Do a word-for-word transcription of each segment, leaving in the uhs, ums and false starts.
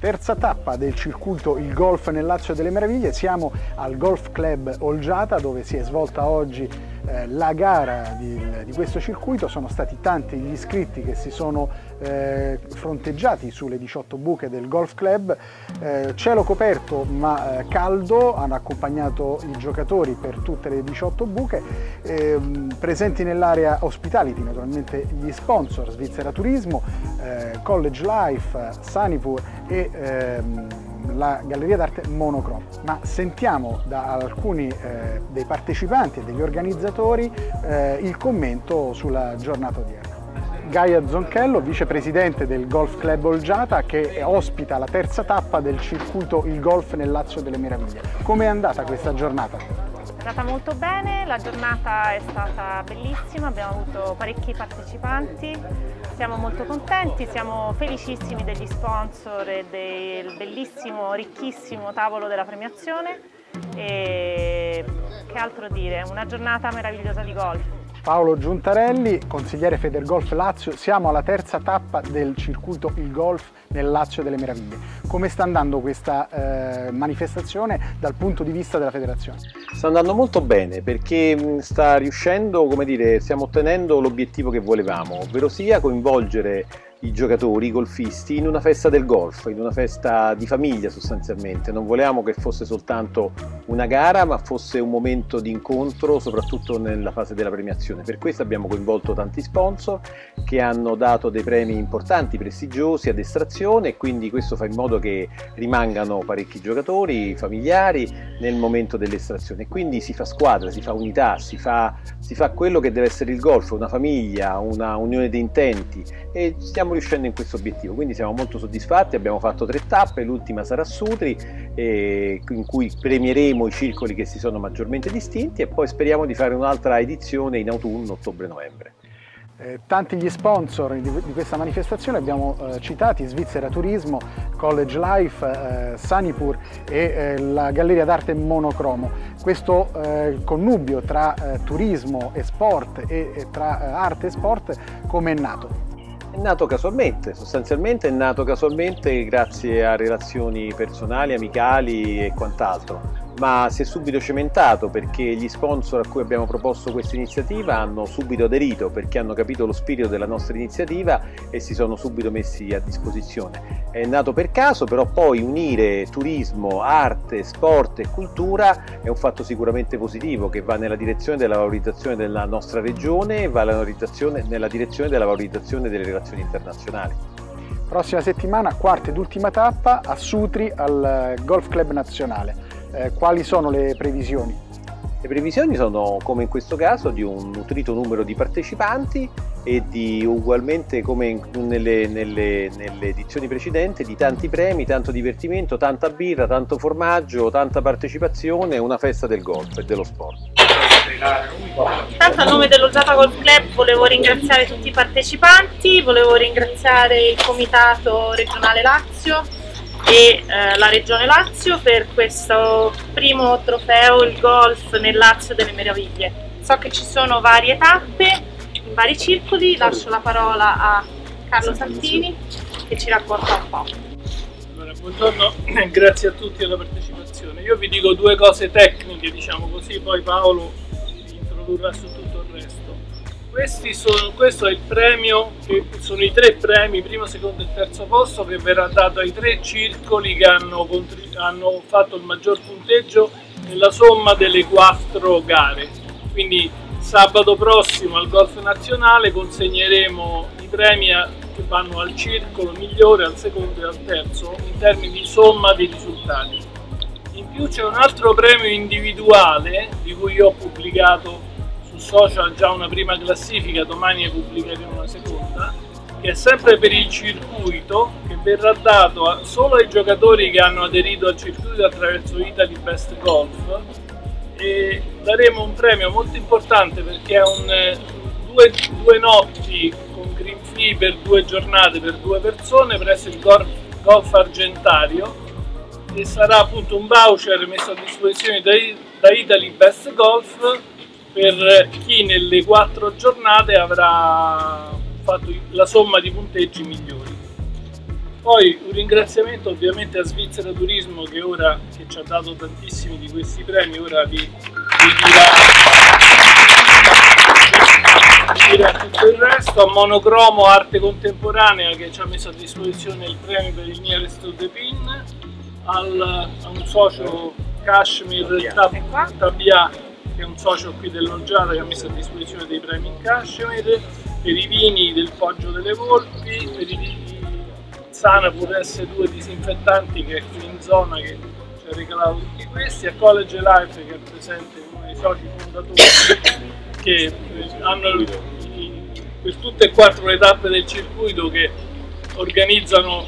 Terza tappa del circuito Il Golf nel Lazio delle Meraviglie, siamo al Golf Club Olgiata dove si è svolta oggi eh, la gara di, di questo circuito. Sono stati tanti gli iscritti che si sono eh, fronteggiati sulle diciotto buche del Golf Club, eh, cielo coperto ma eh, caldo, hanno accompagnato i giocatori per tutte le diciotto buche, eh, presenti nell'area hospitality naturalmente gli sponsor Svizzera Turismo, eh, College Life, Sanipur e ehm, la Galleria d'Arte Monocromo. Ma sentiamo da alcuni eh, dei partecipanti e degli organizzatori eh, il commento sulla giornata odierna. Gaia Zonchello, vicepresidente del Golf Club Olgiata, che ospita la terza tappa del circuito Il Golf nel Lazio delle Meraviglie. Come è andata questa giornata? È andata molto bene, la giornata è stata bellissima, abbiamo avuto parecchi partecipanti, siamo molto contenti, siamo felicissimi degli sponsor e del bellissimo, ricchissimo tavolo della premiazione e che altro dire, una giornata meravigliosa di golf. Paolo Giuntarelli, consigliere Federgolf Lazio, siamo alla terza tappa del circuito Il Golf nel Lazio delle Meraviglie. Come sta andando questa eh, manifestazione dal punto di vista della federazione? Sta andando molto bene perché sta riuscendo, come dire, stiamo ottenendo l'obiettivo che volevamo, ovvero sia coinvolgere i giocatori, i golfisti in una festa del golf, in una festa di famiglia sostanzialmente. Non volevamo che fosse soltanto una gara, ma fosse un momento di incontro, soprattutto nella fase della premiazione. Per questo abbiamo coinvolto tanti sponsor che hanno dato dei premi importanti, prestigiosi ad estrazione, e quindi questo fa in modo che rimangano parecchi giocatori, familiari nel momento dell'estrazione. Quindi si fa squadra, si fa unità, si fa, si fa quello che deve essere il golf, una famiglia, una unione di intenti, e stiamo riuscendo in questo obiettivo, quindi siamo molto soddisfatti. Abbiamo fatto tre tappe, l'ultima sarà a Sutri, eh, in cui premieremo i circoli che si sono maggiormente distinti, e poi speriamo di fare un'altra edizione in autunno, ottobre-novembre. Eh, tanti gli sponsor di, di questa manifestazione abbiamo eh, citati Svizzera Turismo, College Life, eh, Sanipur e eh, la Galleria d'Arte Monocromo. Questo eh, connubio tra eh, turismo e sport e, e tra eh, arte e sport come è nato? È nato casualmente, sostanzialmente è nato casualmente grazie a relazioni personali, amicali e quant'altro, ma si è subito cementato perché gli sponsor a cui abbiamo proposto questa iniziativa hanno subito aderito, perché hanno capito lo spirito della nostra iniziativa e si sono subito messi a disposizione. È nato per caso, però poi unire turismo, arte, sport e cultura è un fatto sicuramente positivo che va nella direzione della valorizzazione della nostra regione e va nella direzione della valorizzazione delle relazioni internazionali. Prossima settimana, quarta ed ultima tappa a Sutri al Golf Club Nazionale. Eh, quali sono le previsioni? Le previsioni sono, come in questo caso, di un nutrito numero di partecipanti e di, ugualmente come in, nelle, nelle, nelle edizioni precedenti, di tanti premi, tanto divertimento, tanta birra, tanto formaggio, tanta partecipazione, una festa del golf e dello sport. Intanto a nome dell'Olgiata Golf Club volevo ringraziare tutti i partecipanti, volevo ringraziare il Comitato Regionale Lazio e eh, la Regione Lazio per questo primo trofeo Il Golf nel Lazio delle Meraviglie. So che ci sono varie tappe in vari circoli, lascio la parola a Carlo Santini che ci racconta un po'. Allora, buongiorno e grazie a tutti per la partecipazione. Io vi dico due cose tecniche, diciamo così, poi Paolo vi introdurrà su tutto il resto. Questi sono, questo è il premio, che sono i tre premi, primo, secondo e terzo posto, che verrà dato ai tre circoli che hanno, hanno fatto il maggior punteggio nella somma delle quattro gare. Quindi sabato prossimo al Golf Nazionale consegneremo i premi a, che vanno al circolo migliore, al secondo e al terzo, in termini di somma dei risultati. In più c'è un altro premio individuale, di cui io ho pubblicato social già una prima classifica, domani ne pubblicheremo una seconda, che è sempre per il circuito, che verrà dato a, solo ai giocatori che hanno aderito al circuito attraverso Italy Best Golf, e daremo un premio molto importante perché è un, due, due notti con green fee per due giornate per due persone presso il Golf, Golf Argentario, e sarà appunto un voucher messo a disposizione da, da Italy Best Golf per chi nelle quattro giornate avrà fatto la somma di punteggi migliori. Poi un ringraziamento ovviamente a Svizzera Turismo che ora che ci ha dato tantissimi di questi premi, ora vi, vi dirà, vi dirà tutto il resto, a Monocromo Arte Contemporanea che ci ha messo a disposizione il premio per il Nearest to the Pin, al, a un socio Kashmir Tabia, che è un socio qui dell'Olgiata che ha messo a disposizione dei premi in Kashmir, per i vini del Poggio delle Volpi, per i vini Sanapur S due disinfettanti che è qui in zona che ci ha regalato tutti questi, a College Life che è presente uno dei soci fondatori che hanno per tutte e quattro le tappe del circuito che organizzano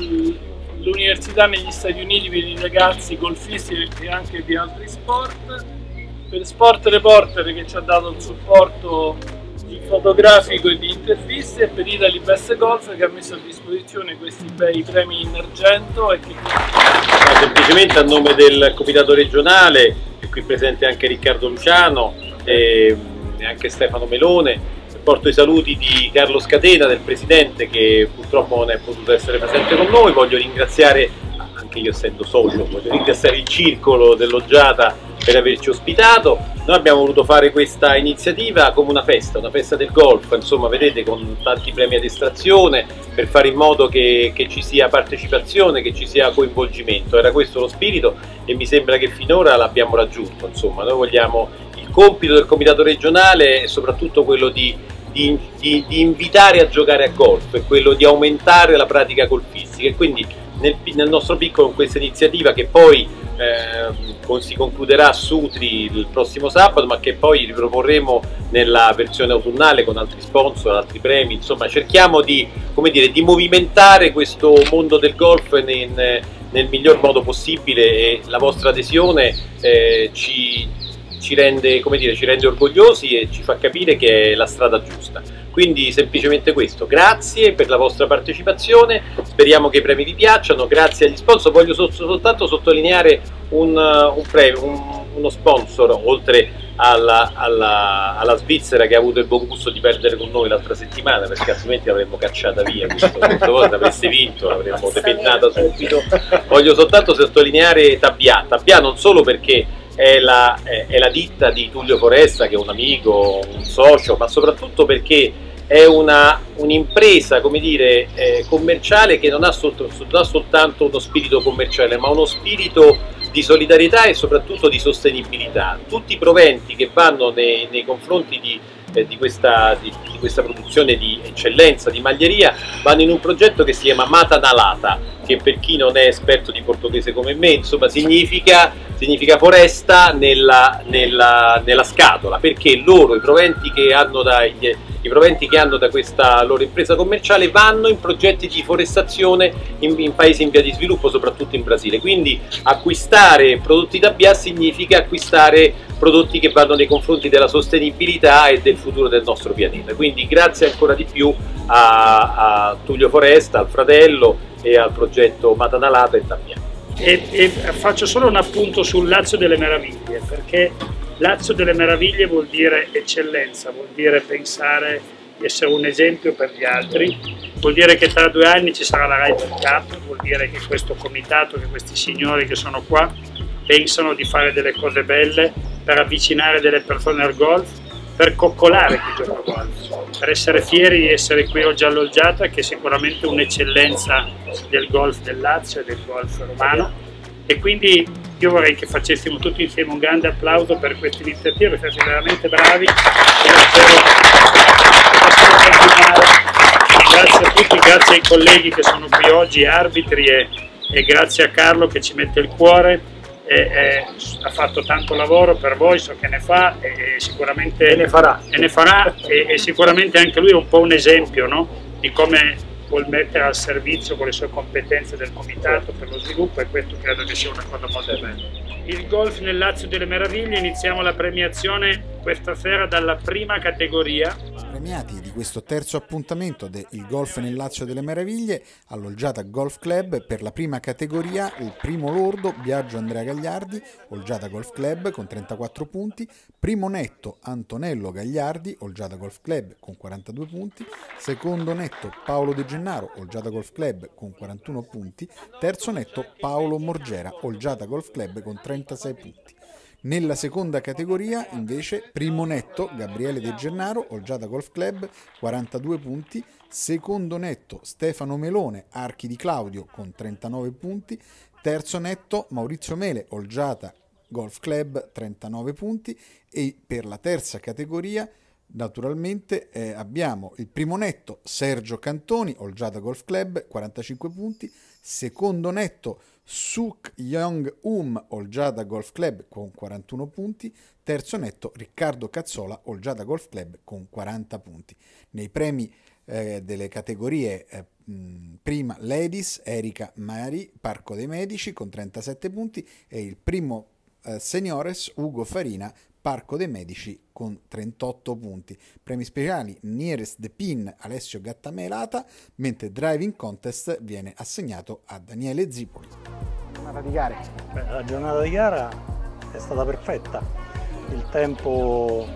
l'università negli Stati Uniti per i ragazzi golfisti e anche di altri sport, per Sport Reporter che ci ha dato il supporto fotografico e di interviste, e per Italy Best Golf che ha messo a disposizione questi bei premi in argento. E che... semplicemente a nome del comitato regionale, è qui presente anche Riccardo Luciano e anche Stefano Melone, porto i saluti di Carlo Scatena, del presidente, che purtroppo non è potuto essere presente con noi. Voglio ringraziare, anche io essendo socio, voglio ringraziare il circolo dell'Olgiata per averci ospitato. Noi abbiamo voluto fare questa iniziativa come una festa, una festa del golf, insomma vedete, con tanti premi ad estrazione, per fare in modo che, che ci sia partecipazione, che ci sia coinvolgimento. Era questo lo spirito e mi sembra che finora l'abbiamo raggiunto. Insomma, noi vogliamo, il compito del comitato regionale è soprattutto quello di, di, di, di invitare a giocare a golf, è quello di aumentare la pratica golfistica, e quindi nel, nel nostro piccolo, con questa iniziativa che poi Eh, si concluderà a Sutri il prossimo sabato, ma che poi riproporremo nella versione autunnale con altri sponsor, altri premi. Insomma, cerchiamo di, come dire, di movimentare questo mondo del golf nel, nel miglior modo possibile, e la vostra adesione eh, ci, ci, rende, come dire, ci rende orgogliosi e ci fa capire che è la strada giusta. Quindi semplicemente questo, grazie per la vostra partecipazione, speriamo che i premi vi piacciono, grazie agli sponsor. Voglio soltanto sottolineare un, un premio, un, uno sponsor, oltre alla, alla, alla Svizzera, che ha avuto il buon gusto di perdere con noi l'altra settimana, perché altrimenti l'avremmo cacciata via, questa volta avreste vinto, l'avremmo depennata subito. Voglio soltanto sottolineare Tabia, Tabia non solo perché È la, è la ditta di Tullio Foresta, che è un amico, un socio, ma soprattutto perché è un'impresa, come dire, eh, commerciale, che non ha, sol, non ha soltanto uno spirito commerciale, ma uno spirito di solidarietà e soprattutto di sostenibilità. Tutti i proventi che vanno nei, nei confronti di, eh, di, questa, di, di questa produzione di eccellenza, di maglieria, vanno in un progetto che si chiama Mata na Lata, che per chi non è esperto di portoghese come me, insomma, significa, significa foresta nella, nella, nella scatola, perché loro i proventi che hanno da, i proventi che hanno da questa loro impresa commerciale vanno in progetti di forestazione in, in paesi in via di sviluppo, soprattutto in Brasile. Quindi acquistare prodotti Tabia significa acquistare prodotti che vanno nei confronti della sostenibilità e del futuro del nostro pianeta. Quindi grazie ancora di più a, a Tullio Foresta, al fratello, e al progetto Mata na Lata e Tabia. E, e faccio solo un appunto sul Lazio delle Meraviglie, perché Lazio delle Meraviglie vuol dire eccellenza, vuol dire pensare di essere un esempio per gli altri, vuol dire che tra due anni ci sarà la Ryder Cup, vuol dire che questo comitato, che questi signori che sono qua pensano di fare delle cose belle per avvicinare delle persone al golf, per coccolare chi gioca a golf, per essere fieri di essere qui oggi all'Olgiata, che è sicuramente un'eccellenza del golf del Lazio e del golf romano. E quindi io vorrei che facessimo tutti insieme un grande applauso per questa iniziativa, perché siete veramente bravi e spero continuare. Grazie a tutti, grazie ai colleghi che sono qui oggi, arbitri, e, e grazie a Carlo che ci mette il cuore. E, e, ha fatto tanto lavoro per voi, so che ne fa e, e sicuramente e ne farà, e, ne farà e, e sicuramente anche lui è un po' un esempio, no? Di come vuol mettere al servizio con le sue competenze del comitato per lo sviluppo, e questo credo che sia una cosa molto bella. Il golf nel Lazio delle Meraviglie, iniziamo la premiazione questa sera dalla prima categoria. Premiati di questo terzo appuntamento del Golf nel Lazio delle Meraviglie all'Olgiata Golf Club, per la prima categoria il primo lordo Biagio Andrea Gagliardi, Olgiata Golf Club con trentaquattro punti, primo netto Antonello Gagliardi, Olgiata Golf Club con quarantadue punti, secondo netto Paolo De Gennaro, Olgiata Golf Club con quarantuno punti, terzo netto Paolo Morgera, Olgiata Golf Club con trentasei punti. Nella seconda categoria invece primo netto Gabriele De Gennaro, Olgiata Golf Club, quarantadue punti, secondo netto Stefano Melone, Archi di Claudio con trentanove punti, terzo netto Maurizio Mele, Olgiata Golf Club, trentanove punti, e per la terza categoria naturalmente eh, abbiamo il primo netto Sergio Cantoni, Olgiata Golf Club, quarantacinque punti, secondo netto Suk Young Um, Olgiata Golf Club con quarantuno punti, terzo netto Riccardo Cazzola, Olgiata Golf Club con quaranta punti. Nei premi eh, delle categorie eh, mh, prima Ladies, Erika Mari, Parco dei Medici con trentasette punti, e il primo eh, Seniores Ugo Farina, Parco dei Medici con trentotto punti. Premi speciali Nearest the Pin Alessio Gattamelata, mentre Driving Contest viene assegnato a Daniele Zipoli. Giornata di gare. Beh, la giornata di gara è stata perfetta, il tempo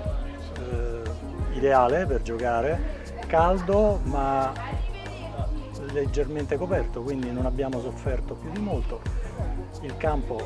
eh, ideale per giocare, caldo ma leggermente coperto, quindi non abbiamo sofferto più di molto. Il campo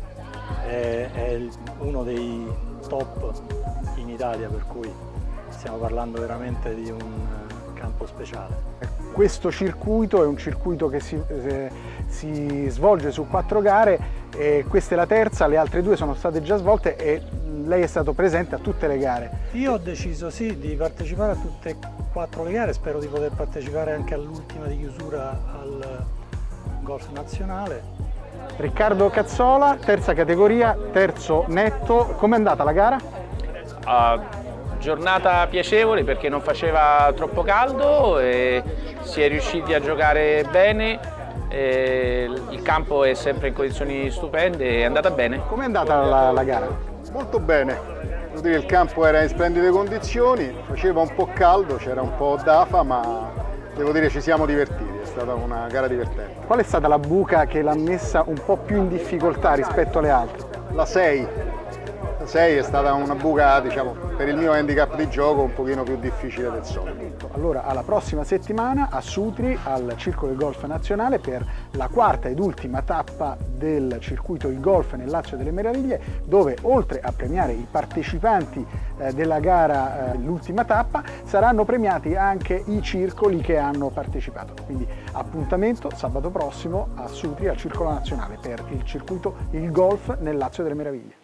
è, è uno dei top in Italia, per cui stiamo parlando veramente di un campo speciale. Questo circuito è un circuito che si, eh, si svolge su quattro gare, e questa è la terza, le altre due sono state già svolte e lei è stato presente a tutte le gare. Io ho deciso sì di partecipare a tutte e quattro le gare, spero di poter partecipare anche all'ultima di chiusura al Golf Nazionale. Riccardo Cazzola, terza categoria, terzo netto. Com'è andata la gara? Uh, giornata piacevole perché non faceva troppo caldo e si è riusciti a giocare bene, e il campo è sempre in condizioni stupende e è andata bene. Com'è andata la, la gara? Molto bene, devo dire il campo era in splendide condizioni, faceva un po' caldo, c'era un po' d'afa, ma devo dire ci siamo divertiti. È stata una gara divertente. Qual è stata la buca che l'ha messa un po' più in difficoltà rispetto alle altre? La sei. La sei è stata una buca, diciamo, per il mio handicap di gioco un pochino più difficile del solito. Allora, alla prossima settimana a Sutri, al Circolo del Golf Nazionale, per la quarta ed ultima tappa del circuito Il Golf nel Lazio delle Meraviglie, dove oltre a premiare i partecipanti eh, della gara, eh, l'ultima tappa, saranno premiati anche i circoli che hanno partecipato. Quindi appuntamento sabato prossimo a Sutri, al Circolo Nazionale, per il circuito Il Golf nel Lazio delle Meraviglie.